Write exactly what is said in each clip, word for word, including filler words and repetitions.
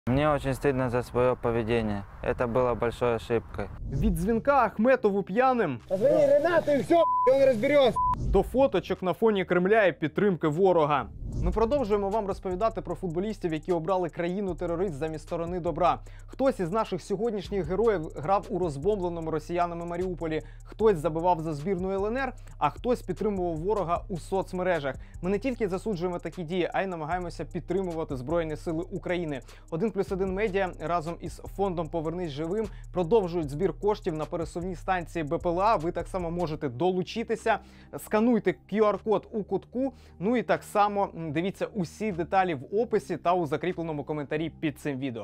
Мне очень стыдно за свое поведение. Это было большой ошибкой. Від дзвінка Ахметову п'яним Позвони Ренату и все, и он разберется. до фоточок на фоні Кремля і підтримки ворога. Ми продовжуємо вам розповідати про футболістів, які обрали країну-терорист замість сторони добра. Хтось із наших сьогоднішніх героїв грав у розбомбленому росіянами Маріуполі, хтось забивав за збірну ел ен ер, а хтось підтримував ворога у соцмережах. Ми не тільки засуджуємо такі дії, а й намагаємося підтримувати Збройні Сили України. один плюс один медіа разом із фондом «Повернись живим» продовжують збір коштів на пересувні станції Бе Пе Ел А. Ви так само можете долучитися. Скануйте кю ар код у кутку, ну і так само дивіться усі деталі в описі та у закріпленому коментарі під цим відео.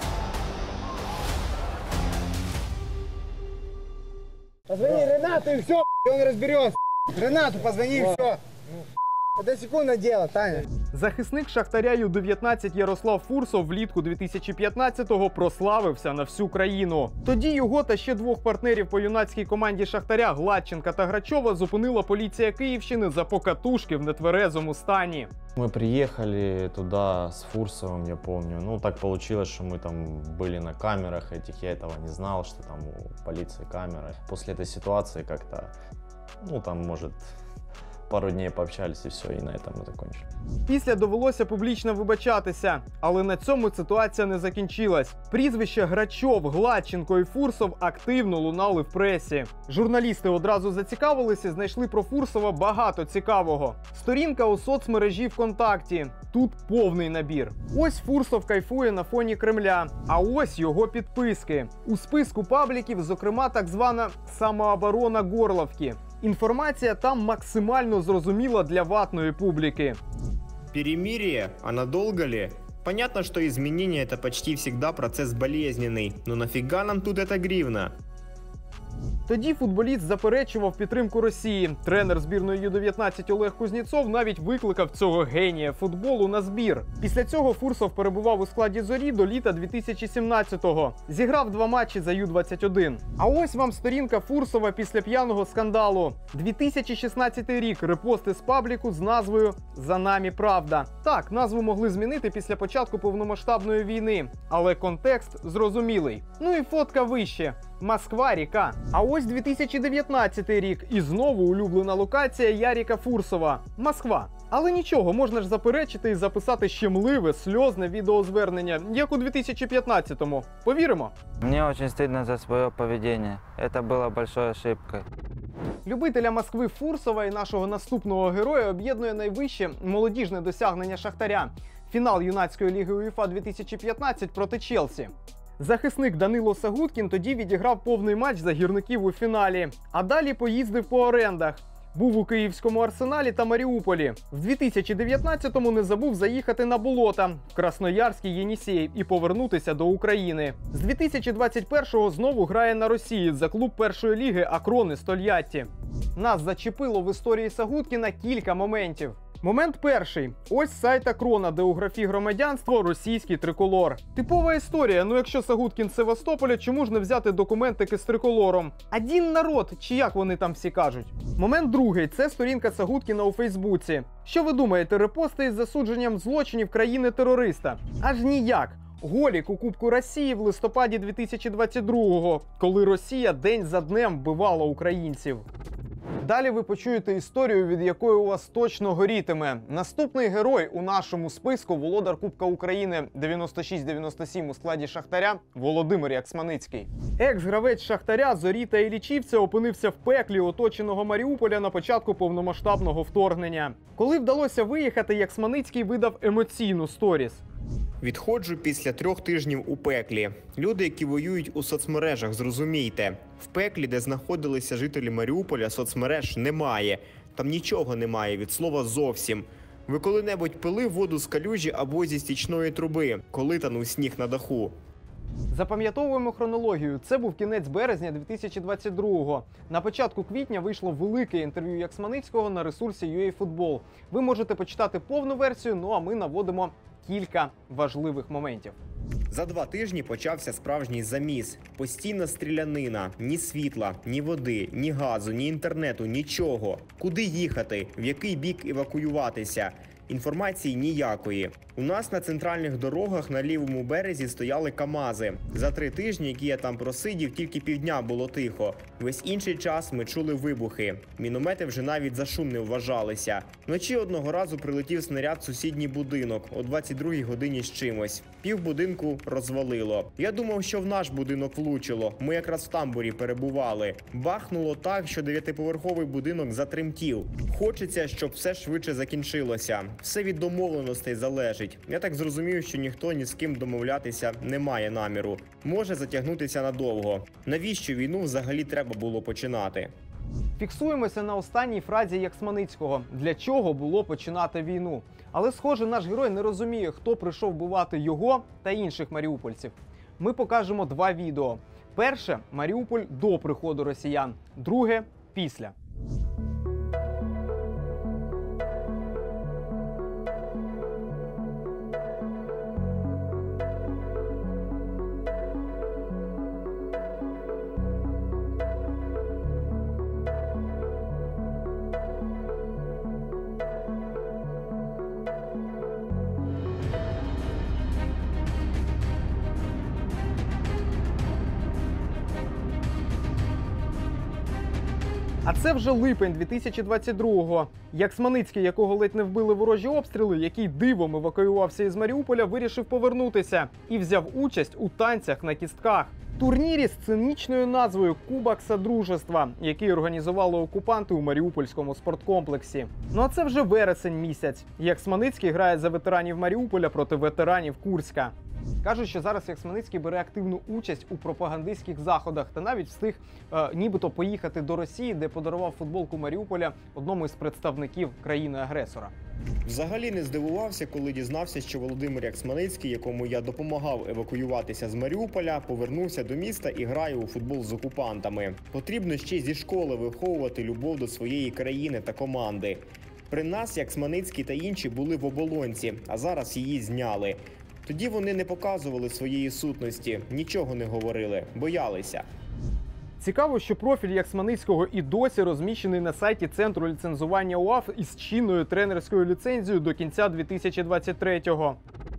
Позвони Ренату и все, и он разберется. Ренату позвони и все. Это секундное дело, Таня. Захисник Шахтаря ю дев'ятнадцять Ярослав Фурсов влітку дві тисячі п'ятнадцятого прославився на всю країну. Тоді його та ще двох партнерів по юнацькій команді Шахтаря Гладченка та Грачова зупинила поліція Київщини за покатушки в нетверезому стані. Мы приехали туда с Фурсовым, я помню. Ну, так получилось, что мы там были на камерах этих. Я этого не знал, что там у полиции камеры. После этой ситуации как-то, ну, там, может, пару дней пообщались и все, и на этом мы закончили. Після довелося публічно вибачатися, але на цьому ситуація не закінчилась. Прізвища Грачов, Гладченко і Фурсов активно лунали в пресі. Журналісти одразу зацікавилися і знайшли про Фурсова багато цікавого. Сторінка у соцмережі ВКонтакті. Тут повний набір. Ось Фурсов кайфує на фоні Кремля, а ось його підписки. У списку пабліків, зокрема, так звана «Самооборона Горловки». Інформація там максимально зрозуміла для ватної публіки. Перемирие? А надолго ли? Понятно, что изменения — это почти всегда процесс болезненный, но нафига нам тут эта гривна? Тоді футболіст заперечував підтримку Росії. Тренер збірної ю дев'ятнадцять Олег Кузнєцов навіть викликав цього генія футболу на збір. Після цього Фурсов перебував у складі «Зорі» до літа дві тисячі сімнадцятого. Зіграв два матчі за ю двадцять один. А ось вам сторінка Фурсова після п'яного скандалу. дві тисячі шістнадцятий рік. Репости з пабліку з назвою «За нами правда». Так, назву могли змінити після початку повномасштабної війни. Але контекст зрозумілий. Ну і фотка вище. Москва, ріка. А ось дві тисячі дев'ятнадцятий рік. І знову улюблена локація Яріка Фурсова. Москва. Але нічого, можна ж заперечити і записати щемливе, сльозне відеозвернення, як у дві тисячі п'ятнадцятому. Повіримо? Мне очень стыдно за свое поведение. Это было большой ошибкой. Любителя Москви Фурсова і нашого наступного героя об'єднує найвище молодіжне досягнення Шахтаря. Фінал юнацької ліги УЄФА дві тисячі п'ятнадцять проти Челсі. Захисник Данило Сагуткін тоді відіграв повний матч за гірників у фіналі. А далі поїздив по орендах. Був у київському Арсеналі та Маріуполі. В дві тисячі дев'ятнадцятому не забув заїхати на болота, в Красноярський Єнісей і повернутися до України. З дві тисячі двадцять першого знову грає на Росії за клуб першої ліги Акрони з Тольятті. Нас зачепило в історії Сагуткіна кілька моментів. Момент перший. Ось сайт Акрона, де у графі громадянство російський триколор. Типова історія, ну якщо Сагуткін з Севастополя, чому ж не взяти документики з триколором? Один народ, чи як вони там всі кажуть. Момент другий. Це сторінка Сагуткіна у Фейсбуці. Що ви думаєте, репости із засудженням злочинів країни-терориста? Аж ніяк. Голік у Кубку Росії в листопаді дві тисячі двадцять другого, коли Росія день за днем вбивала українців. Далі ви почуєте історію, від якої у вас точно горітиме. Наступний герой у нашому списку – володар Кубка України дев'яносто шість дев'яносто сім у складі Шахтаря Володимир Яцманицький. Екс-гравець Шахтаря, Зорі та Іллічівця опинився в пеклі оточеного Маріуполя на початку повномасштабного вторгнення. Коли вдалося виїхати, Яцманицький видав емоційну сторіс. Відходжу після трьох тижнів у пеклі. Люди, які воюють у соцмережах, зрозумійте. В пеклі, де знаходилися жителі Маріуполя, соцмереж немає. Там нічого немає, від слова зовсім. Ви коли-небудь пили воду з калюжі або зі стічної труби, коли танув сніг на даху? Запам'ятовуємо хронологію. Це був кінець березня дві тисячі двадцять другого. На початку квітня вийшло велике інтерв'ю Яцманицького на ресурсі ю ей Football. Ви можете почитати повну версію, ну а ми наводимо кілька важливих моментів. За два тижні почався справжній заміс. Постійна стрілянина. Ні світла, ні води, ні газу, ні інтернету, нічого. Куди їхати? В який бік евакуюватися? Інформації ніякої. У нас на центральних дорогах на лівому березі стояли КАМАЗи. За три тижні, які я там просидів, тільки півдня було тихо. Весь інший час ми чули вибухи. Міномети вже навіть за шум не вважалися. Вночі одного разу прилетів снаряд в сусідній будинок о двадцять другій годині з чимось. Пів будинку розвалило. Я думав, що в наш будинок влучило. Ми якраз в тамбурі перебували. Бахнуло так, що дев'ятиповерховий будинок затремтів. Хочеться, щоб все швидше закінчилося. Все від домовленостей залежить. Я так зрозумів, що ніхто ні з ким домовлятися не має наміру. Може затягнутися надовго. Навіщо війну взагалі треба було починати? Фіксуємося на останній фразі Ясманицького. Для чого було починати війну? Але, схоже, наш герой не розуміє, хто прийшов вбивати його та інших маріупольців. Ми покажемо два відео. Перше – Маріуполь до приходу росіян. Друге – після. А це вже липень дві тисячі двадцять другого. Ясманицький, якого ледь не вбили ворожі обстріли, який дивом евакуювався із Маріуполя, вирішив повернутися і взяв участь у танцях на кістках. Турнірі з цинічною назвою «Кубок Содружества», який організували окупанти у Маріупольському спорткомплексі. Ну а це вже вересень місяць. Ясманицький грає за ветеранів Маріуполя проти ветеранів Курська. Кажуть, що зараз Ясманицький бере активну участь у пропагандистських заходах та навіть встиг е, нібито поїхати до Росії, де подарував футболку Маріуполя одному із представників країни-агресора. Взагалі не здивувався, коли дізнався, що Володимир Ясманицький, якому я допомагав евакуюватися з Маріуполя, повернувся до міста і грає у футбол з окупантами. Потрібно ще зі школи виховувати любов до своєї країни та команди. При нас Ясманицький та інші були в оболонці, а зараз її зняли. Тоді вони не показували своєї сутності, нічого не говорили, боялися. Цікаво, що профіль Ясманицького і досі розміщений на сайті Центру ліцензування УАФ із чинною тренерською ліцензією до кінця дві тисячі двадцять третього.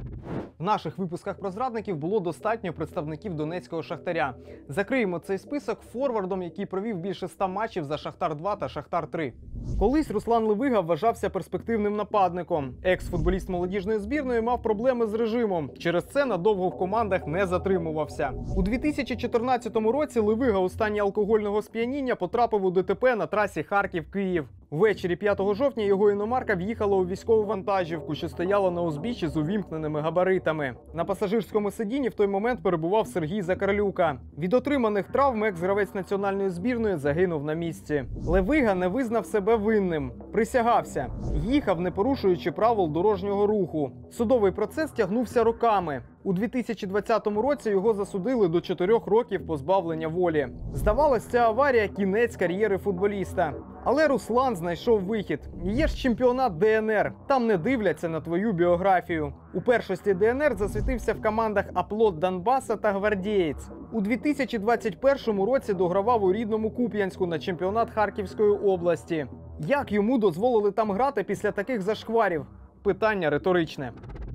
В наших випусках про зрадників було достатньо представників донецького Шахтаря. Закриємо цей список форвардом, який провів більше ста матчів за Шахтар два та Шахтар три. Колись Руслан Левига вважався перспективним нападником. Екс-футболіст молодіжної збірної мав проблеми з режимом. Через це надовго в командах не затримувався. У дві тисячі чотирнадцятому році Левига у стані алкогольного сп'яніння потрапив у ДТП на трасі Харків-Київ. Ввечері п'ятого жовтня його іномарка в'їхала у військову вантажівку, що стояла на узбіччі з увімкненими габаритами. На пасажирському сидінні в той момент перебував Сергій Закарлюка. Від отриманих травм екс-гравець національної збірної загинув на місці. Левига не визнав себе винним. Присягався. Їхав, не порушуючи правил дорожнього руху. Судовий процес тягнувся роками. У дві тисячі двадцятому році його засудили до чотирьох років позбавлення волі. Здавалось, ця аварія – кінець кар'єри футболіста. Але Руслан знайшов вихід. Є ж чемпіонат ДНР. Там не дивляться на твою біографію. У першості ДНР засвітився в командах «Оплот Донбаса» та «Гвардієць». У дві тисячі двадцять першому році догравав у рідному Куп'янську на чемпіонат Харківської області. Як йому дозволили там грати після таких зашкварів? Питання риторичне.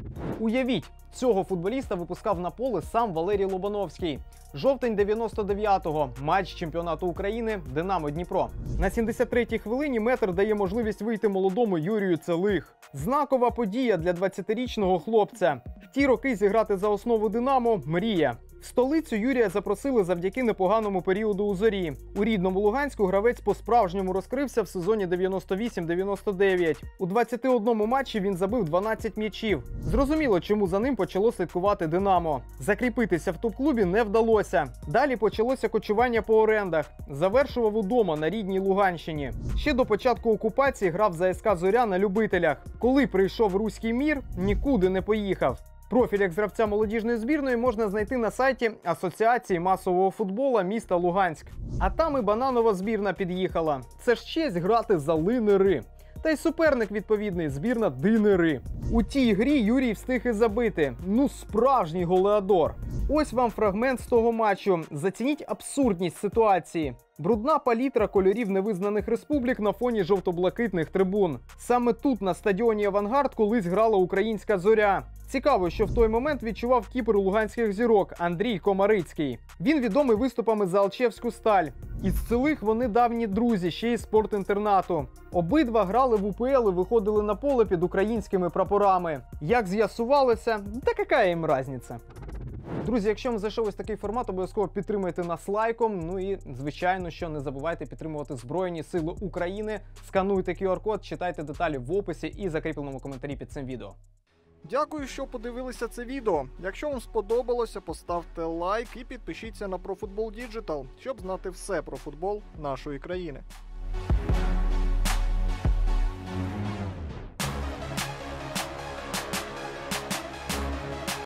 Уявіть, цього футболіста випускав на поле сам Валерій Лобановський. Жовтень дев'яносто дев'ятого. Матч чемпіонату України «Динамо Дніпро». На сімдесят третій хвилині метр дає можливість вийти молодому Юрію Целих. Знакова подія для двадцятирічного хлопця. В ті роки зіграти за основу «Динамо» – мрія. В столицю Юрія запросили завдяки непоганому періоду у «Зорі». У рідному Луганську гравець по-справжньому розкрився в сезоні дев'яносто вісім дев'яносто дев'ять. У двадцяти одному матчі він забив дванадцять м'ячів. Зрозуміло, чому за ним почало слідкувати «Динамо». Закріпитися в топ-клубі не вдалося. Далі почалося кочування по орендах. Завершував удома на рідній Луганщині. Ще до початку окупації грав за ес ка «Зоря» на любителях. Коли прийшов руський мір, нікуди не поїхав. Профіль екс-гравця молодіжної збірної можна знайти на сайті Асоціації масового футболу міста Луганськ. А там і бананова збірна під'їхала. Це ж честь грати за «Линери». Та й суперник відповідний – збірна «Динери». У тій грі Юрій встиг і забити. Ну, справжній голеадор. Ось вам фрагмент з того матчу. Зацініть абсурдність ситуації. Брудна палітра кольорів невизнаних республік на фоні жовто-блакитних трибун. Саме тут, на стадіоні «Авангард», колись грала українська «Зоря». Цікаво, що в той момент відчував кіпер луганських зірок Андрій Комарицький. Він відомий виступами за Алчевську «Сталь». Із цілих вони давні друзі, ще й спортінтернату. Обидва грали в УПЛ і виходили на поле під українськими прапорами. Як з'ясувалося, та яка їм різниця? Друзі, якщо вам зайшов ось такий формат, обов'язково підтримайте нас лайком. Ну і, звичайно, що не забувайте підтримувати Збройні Сили України. Скануйте ку ар код, читайте деталі в описі і закріпленому коментарі під цим відео. Дякую, що подивилися це відео. Якщо вам сподобалося, поставте лайк і підпишіться на ProFootball Digital, щоб знати все про футбол нашої країни.